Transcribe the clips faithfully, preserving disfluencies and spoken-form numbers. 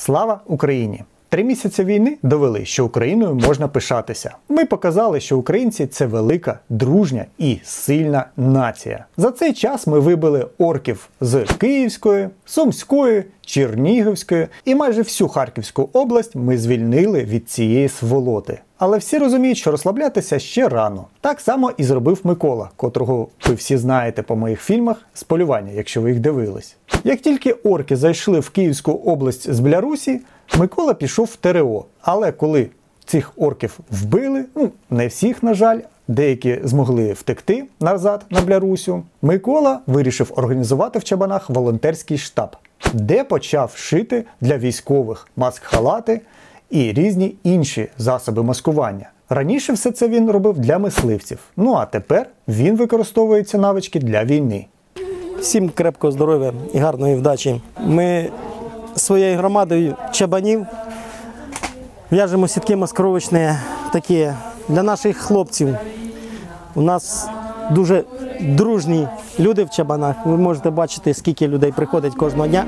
Слава Україні! Три місяці війни довели, що Україною можна пишатися. Ми показали, що українці – це велика, дружня і сильна нація. За цей час ми вибили орків з Київської, Сумської, Чернігівської і майже всю Харківську область ми звільнили від цієї сволоти. Але всі розуміють, що розслаблятися ще рано. Так само і зробив Микола, котрого ви всі знаєте по моїх фільмах з полювання, якщо ви їх дивились. Як тільки орки зайшли в Київську область з Білорусі, Микола пішов в ТРО. Але коли цих орків вбили, ну не всіх, на жаль, деякі змогли втекти назад на Білорусю, Микола вирішив організувати в Чабанах волонтерський штаб, де почав шити для військових маск-халати і різні інші засоби маскування. Раніше все це він робив для мисливців, ну а тепер він використовує ці навички для війни. Всім крепкого здоров'я і гарної вдачі. Ми своєю громадою Чабанів в'яжемо сітки маскировочні такі для наших хлопців. У нас дуже дружні люди в Чабанах. Ви можете бачити, скільки людей приходить кожного дня.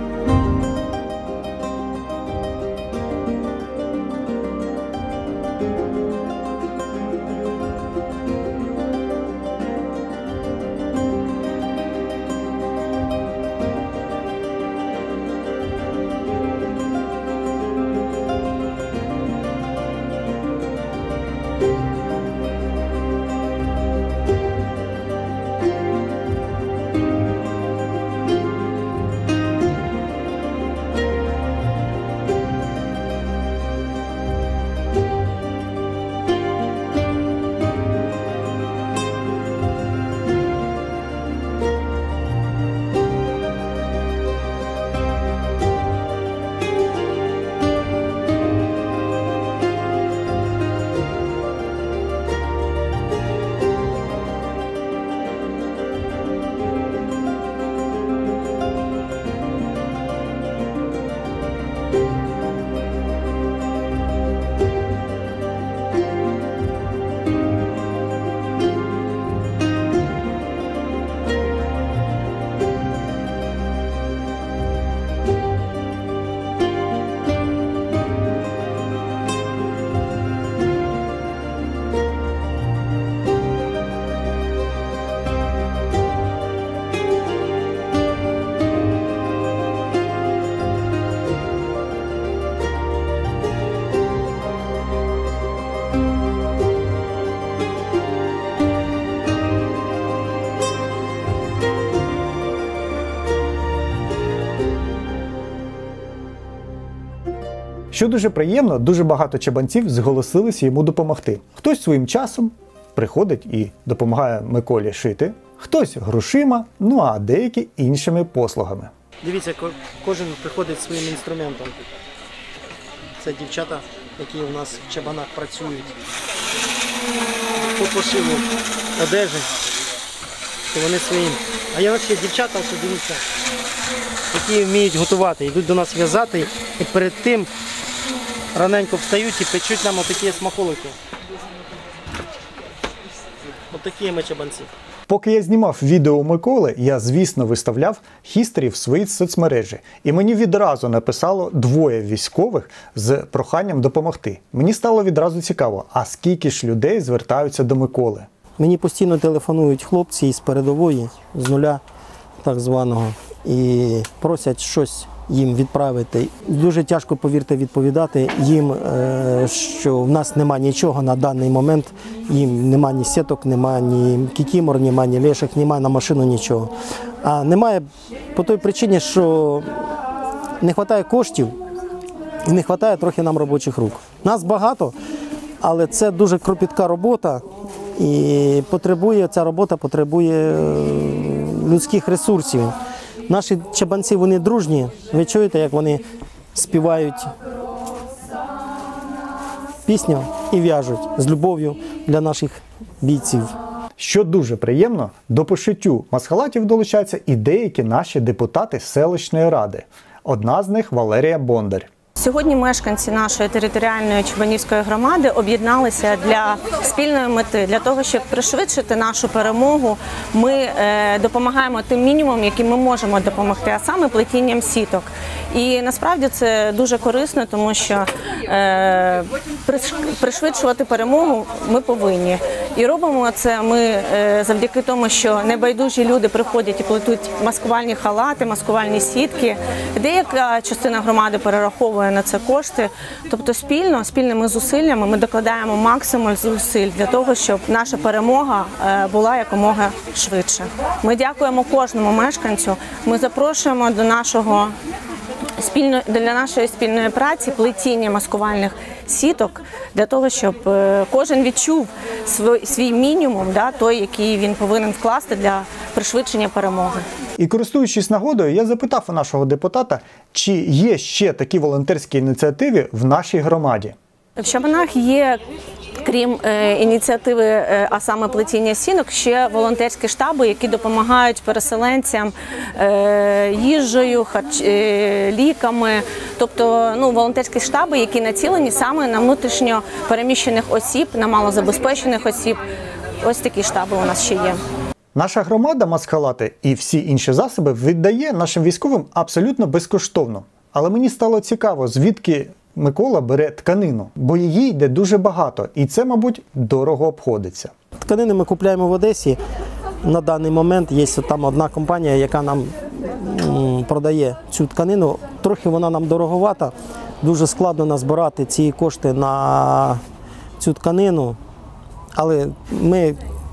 Що дуже приємно, дуже багато чабанців зголосилися йому допомогти. Хтось своїм часом приходить і допомагає Миколі шити, хтось грошима, ну а деякі іншими послугами. Дивіться, кожен приходить своїм інструментом. Це дівчата, які у нас в Чабанах працюють по пошиву одежі, то вони своїм. А є ще дівчата, що дивіться, які вміють готувати, йдуть до нас в'язати і перед тим раненько встають і печуть нам отакі смаколики. Отакі ми чабанці. Поки я знімав відео Миколи, я, звісно, виставляв хісторі в свої соцмережі. І мені відразу написало двоє військових з проханням допомогти. Мені стало відразу цікаво, а скільки ж людей звертаються до Миколи? Мені постійно телефонують хлопці із передової, з нуля так званого, і просять щось їм відправити. Дуже тяжко, повірте, відповідати їм, що в нас нема нічого на даний момент. Їм нема ні сіток, нема ні кікімор, нема ні лешок, нема на машину нічого. А немає по той причині, що не вистачає коштів і не вистачає трохи нам робочих рук. Нас багато, але це дуже кропітка робота і потребує, ця робота потребує людських ресурсів. Наші чабанці, вони дружні. Ви чуєте, як вони співають пісню і в'яжуть з любов'ю для наших бійців. Що дуже приємно, до пошиттю маск-халатів долучаються і деякі наші депутати селищної ради. Одна з них – Валерія Бондар. Сьогодні мешканці нашої територіальної Чубанівської громади об'єдналися для спільної мети, для того, щоб пришвидшити нашу перемогу. Ми е, допомагаємо тим мінімумом, яким ми можемо допомогти, а саме плетінням сіток. І насправді це дуже корисно, тому що е, пришвидшувати перемогу ми повинні. І робимо це ми е, завдяки тому, що небайдужі люди приходять і плетуть маскувальні халати, маскувальні сітки. Деяка частина громади перераховує на це кошти. Тобто спільно, спільними зусиллями ми докладаємо максимум зусиль для того, щоб наша перемога е, була якомога швидше. Ми дякуємо кожному мешканцю. Ми запрошуємо до нашого Спільно для нашої спільної праці плетіння маскувальних сіток для того, щоб кожен відчув свій, свій мінімум, да, той, який він повинен вкласти для пришвидшення перемоги. І користуючись нагодою, я запитав у нашого депутата, чи є ще такі волонтерські ініціативи в нашій громаді. В Чабанах є, крім е, ініціативи, е, а саме плетіння сіток, ще волонтерські штаби, які допомагають переселенцям е, їжею, харч, е, ліками. Тобто ну, волонтерські штаби, які націлені саме на внутрішньо переміщених осіб, на малозабезпечених осіб. Ось такі штаби у нас ще є. Наша громада маскхалати і всі інші засоби віддає нашим військовим абсолютно безкоштовно. Але мені стало цікаво, звідки Микола бере тканину, бо її йде дуже багато, і це, мабуть, дорого обходиться. Тканини ми купуємо в Одесі. На даний момент є там одна компанія, яка нам м, продає цю тканину. Трохи вона нам дороговата, дуже складно назбирати ці кошти на цю тканину, але ми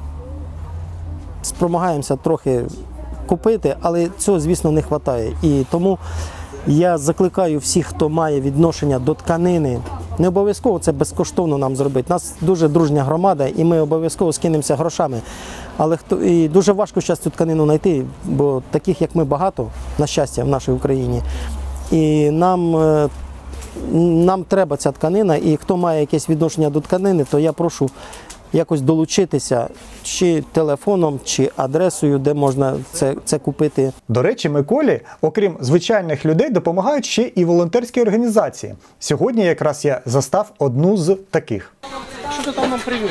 спромагаємося трохи купити, але цього, звісно, не вистачає. І тому я закликаю всіх, хто має відношення до тканини, не обов'язково це безкоштовно нам зробити. У нас дуже дружня громада і ми обов'язково скинемося грошами. Але хто, і дуже важко зараз цю тканину знайти, бо таких, як ми, багато, на щастя, в нашій Україні. І нам, нам треба ця тканина, і хто має якесь відношення до тканини, то я прошу якось долучитися чи телефоном, чи адресою, де можна це, це купити. До речі, Миколі, окрім звичайних людей, допомагають ще і волонтерські організації. Сьогодні якраз я застав одну з таких. Що ти там нам привез?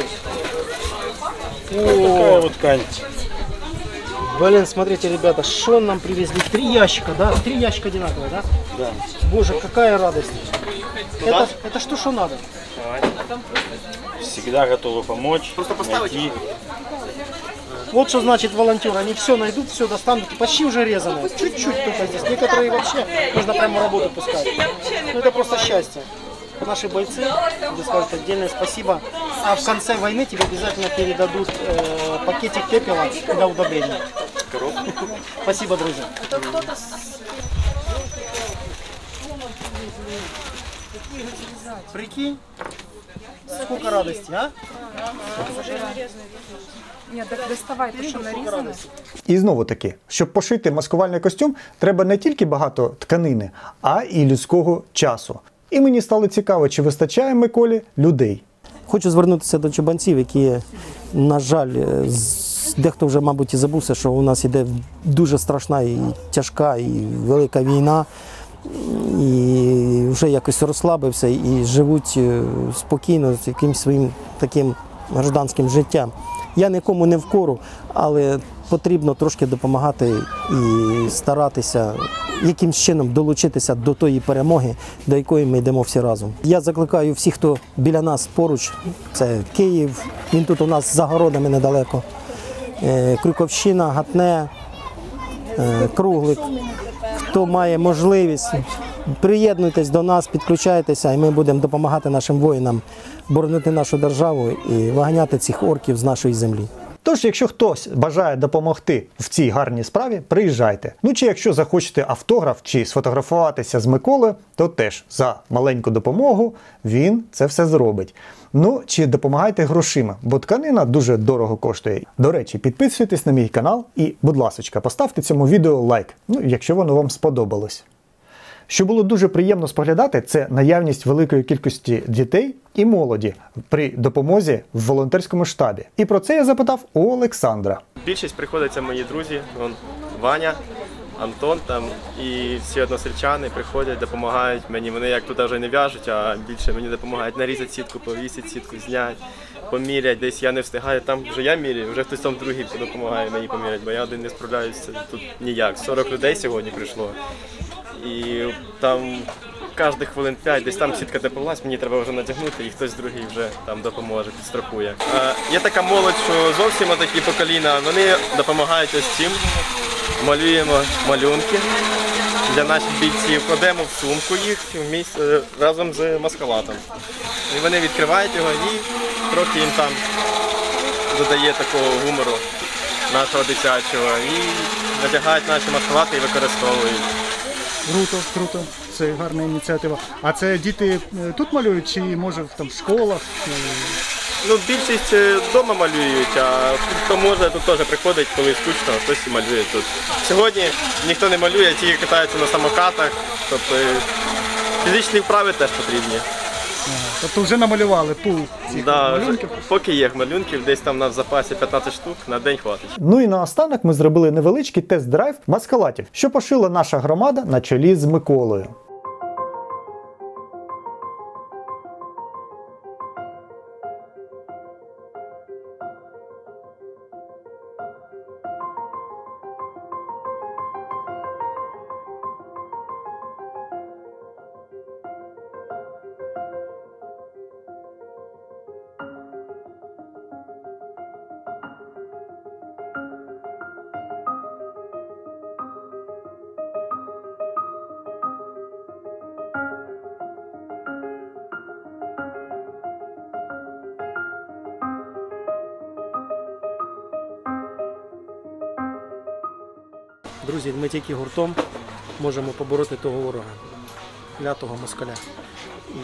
Такая вот ткань. Блин, смотрите, ребята, что нам привезли? Три ящика, да? Три ящика одинаковые, да? Да. Боже, какая радость. Это, это что, что надо? Всегда готовы помочь, найти. Вот что значит волонтеры. Они все найдут, все достанут. Почти уже резаное. Чуть-чуть только здесь. Некоторые вообще нужно прямо работу пускать. Ну, это просто счастье. Наши бойцы, тебе скажут отдельное спасибо. А в конце войны тебе обязательно передадут э, пакетик пепела для удобрения. Спасибо, друзья. Прикинь, сколько радости, а? Нет, так доставай, то, що нарізано. І знову таки, щоб пошити маскувальний костюм, треба не тільки багато тканини, а і людського часу. І мені стало цікаво, чи вистачає Миколі людей. Хочу звернутися до чубанців, які, на жаль, дехто вже, мабуть, і забувся, що у нас іде дуже страшна і тяжка, і велика війна, і вже якось розслабився і живуть спокійно з якимось своїм таким гражданським життям. Я нікому не вкору, але потрібно трошки допомагати і старатися якимсь чином долучитися до тої перемоги, до якої ми йдемо всі разом. Я закликаю всіх, хто біля нас поруч, це Київ, він тут у нас за городами недалеко, Крюковщина, Гатне, Круглик. Хто має можливість, приєднуйтесь до нас, підключайтеся, і ми будемо допомагати нашим воїнам боронити нашу державу і виганяти цих орків з нашої землі. Тож, якщо хтось бажає допомогти в цій гарній справі, приїжджайте. Ну чи якщо захочете автограф чи сфотографуватися з Миколою, то теж за маленьку допомогу він це все зробить. Ну, чи допомагайте грошима, бо тканина дуже дорого коштує. До речі, підписуйтесь на мій канал і, будь ласочка, поставте цьому відео лайк, ну, якщо воно вам сподобалось. Що було дуже приємно споглядати, це наявність великої кількості дітей і молоді при допомозі в волонтерському штабі. І про це я запитав у Олександра. Більшість приходиться мої друзі, вон, Ваня, Антон там і всі односельчани приходять, допомагають мені. Вони як тут вже не в'яжуть, а більше мені допомагають нарізати сітку, повісити сітку, зняти, поміряти. Десь я не встигаю, там вже я міряю, вже хтось там другий допомагає мені поміряти, бо я один не справляюся тут ніяк. сорок людей сьогодні прийшло. І там кожних хвилин п'ять, десь там сітка допомоглась, мені треба вже надягнути, і хтось другий вже там допоможе, підстрахує. Е, є така молодь, що зовсім такі покоління, вони допомагають ось цим. Малюємо малюнки для наших бійців, кладемо в сумку їх в місць, разом з маскалатом. І вони відкривають його і трохи їм там додає такого гумору нашого дитячого. І надягають наші маскалати і використовують. Круто, круто, це гарна ініціатива. А це діти тут малюють чи може там в школах? Ну, більшість вдома малюють, а хто може, тут теж приходить, коли скучно, хтось і малює тут. Сьогодні ніхто не малює, тільки катаються на самокатах, тобто фізичні вправи теж потрібні. Ага. Тобто вже намалювали пул цих Да, малюнків? поки є малюнків, десь там на в запасі п'ятнадцять штук, на день хватить. Ну і наостанок ми зробили невеличкий тест-драйв маскалатів, що пошила наша громада на чолі з Миколою. Друзі, ми тільки гуртом можемо побороти того ворога, клятого москаля. І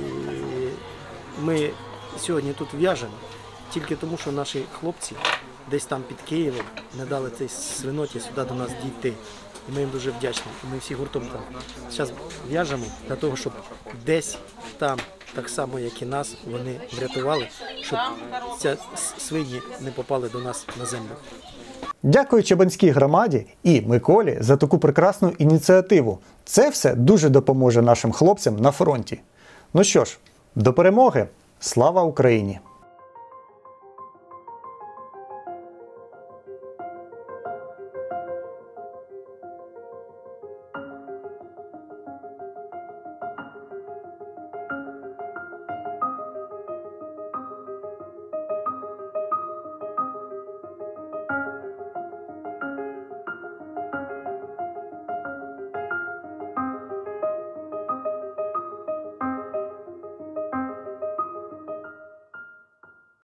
ми сьогодні тут в'яжемо тільки тому, що наші хлопці десь там під Києвом не дали цей свиноті сюди до нас дійти. І ми їм дуже вдячні. Ми всі гуртом там зараз в'яжемо для того, щоб десь там, так само як і нас, вони врятували, щоб ці свині не попали до нас на землю. Дякую Чабанській громаді і Миколі за таку прекрасну ініціативу. Це все дуже допоможе нашим хлопцям на фронті. Ну що ж, до перемоги! Слава Україні!